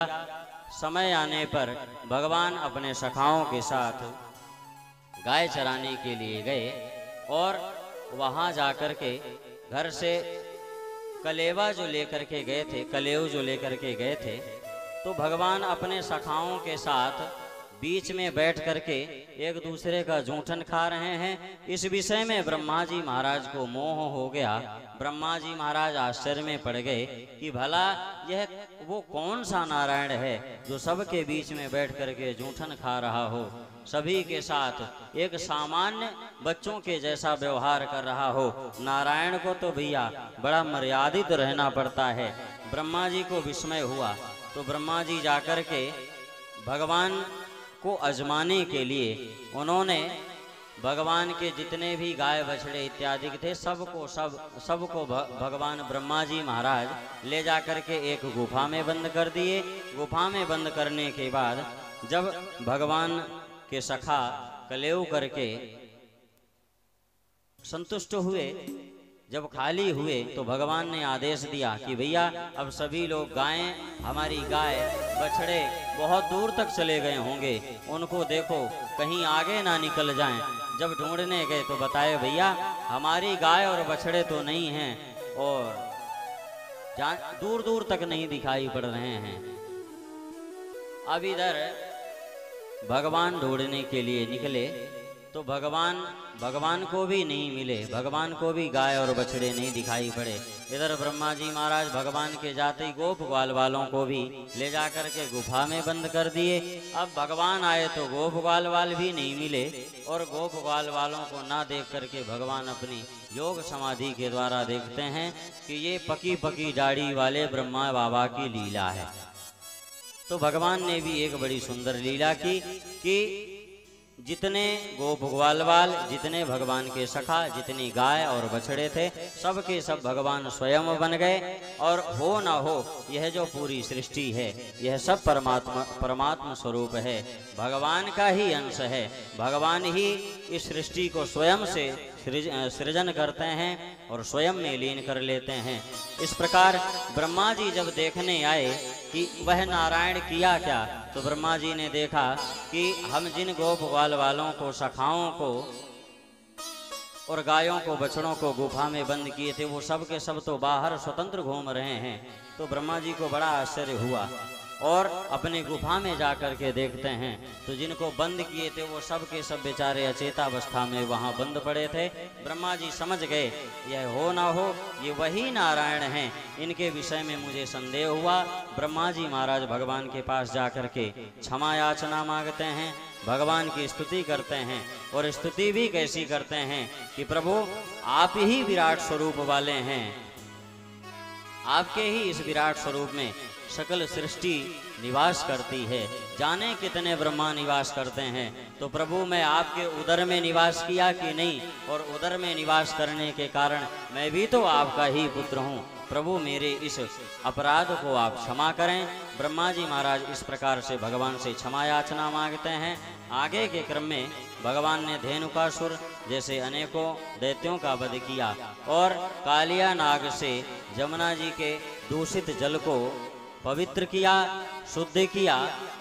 समय आने पर भगवान अपने सखाओं के साथ गाय चराने के लिए गए और वहां जाकर के घर से कलेवा जो लेकर के गए थे, कलेव जो लेकर के गए थे, तो भगवान अपने सखाओं के साथ बीच में बैठ करके एक दूसरे का जूठन खा रहे हैं। इस विषय में ब्रह्मा जी महाराज को मोह हो गया। ब्रह्मा जी महाराज आश्चर्य में पड़ गए कि भला यह वो कौन सा नारायण है जो सबके बीच में बैठ करके जूठन खा रहा हो, सभी के साथ एक सामान्य बच्चों के जैसा व्यवहार कर रहा हो। नारायण को तो भैया बड़ा मर्यादित रहना पड़ता है। ब्रह्मा जी को विस्मय हुआ तो ब्रह्मा जी जाकर के भगवान को आजमाने के लिए उन्होंने भगवान के जितने भी गाय बछड़े इत्यादि थे सबको भगवान ब्रह्मा जी महाराज ले जाकर के एक गुफा में बंद कर दिए। गुफा में बंद करने के बाद जब भगवान के सखा कलेव करके संतुष्ट हुए, जब खाली हुए तो भगवान ने आदेश दिया कि भैया अब सभी लोग गायें, हमारी गाय बछड़े बहुत दूर तक चले गए होंगे, उनको देखो कहीं आगे ना निकल जाएं। जब ढूंढने गए तो बताए भैया हमारी गाय और बछड़े तो नहीं हैं और दूर दूर तक नहीं दिखाई पड़ रहे हैं। अब इधर भगवान ढूंढने के लिए निकले तो भगवान को भी नहीं मिले, भगवान को भी गाय और बछड़े नहीं दिखाई पड़े। इधर ब्रह्मा जी महाराज भगवान के जाते ही गोप ग्वाल वालों को भी ले जाकर के गुफा में बंद कर दिए। अब भगवान आए तो गोप ग्वाल वाल भी नहीं मिले और गोप ग्वाल वालों को ना देख करके भगवान अपनी योग समाधि के द्वारा देखते हैं कि ये पकी पकी दाढ़ी वाले ब्रह्मा बाबा की लीला है। तो भगवान ने भी एक बड़ी सुंदर लीला की कि जितने गोप ग्वालवाल, जितने भगवान के सखा, जितनी गाय और बछड़े थे, सब के सब भगवान स्वयं बन गए। और हो ना हो यह जो पूरी सृष्टि है यह सब परमात्मा स्वरूप है, भगवान का ही अंश है। भगवान ही इस सृष्टि को स्वयं से सृजन करते हैं और स्वयं में लीन कर लेते हैं। इस प्रकार ब्रह्मा जी जब देखने आए कि वह नारायण किया क्या, तो ब्रह्मा जी ने देखा कि हम जिन गोप ग्वाल वालों को, सखाओं को और गायों को, बछड़ों को गुफा में बंद किए थे वो सब के सब तो बाहर स्वतंत्र घूम रहे हैं। तो ब्रह्मा जी को बड़ा आश्चर्य हुआ और अपने गुफा में जाकर के देखते हैं तो जिनको बंद किए थे वो सब के सब बेचारे अचेतावस्था में वहां बंद पड़े थे। ब्रह्मा जी समझ गए यह हो ना हो ये वही नारायण हैं, इनके विषय में मुझे संदेह हुआ। ब्रह्मा जी महाराज भगवान के पास जाकर के क्षमा याचना मांगते हैं, भगवान की स्तुति करते हैं और स्तुति भी कैसी करते हैं कि प्रभु आप ही विराट स्वरूप वाले हैं, आपके ही इस विराट स्वरूप में सकल सृष्टि निवास करती है। जाने कितने ब्रह्मा निवास करते हैं, तो प्रभु मैं आपके उदर में निवास किया कि नहीं, और उदर में निवास करने के कारण मैं भी तो आपका ही पुत्र हूँ। प्रभु मेरे इस अपराध को आप क्षमा करें। ब्रह्मा जी महाराज इस प्रकार से भगवान से क्षमा याचना मांगते हैं। आगे के क्रम में भगवान ने धेनुकासुर जैसे अनेकों दैत्यों का वध किया और कालिया नाग से जमुना जी के दूषित जल को पवित्र किया, शुद्ध किया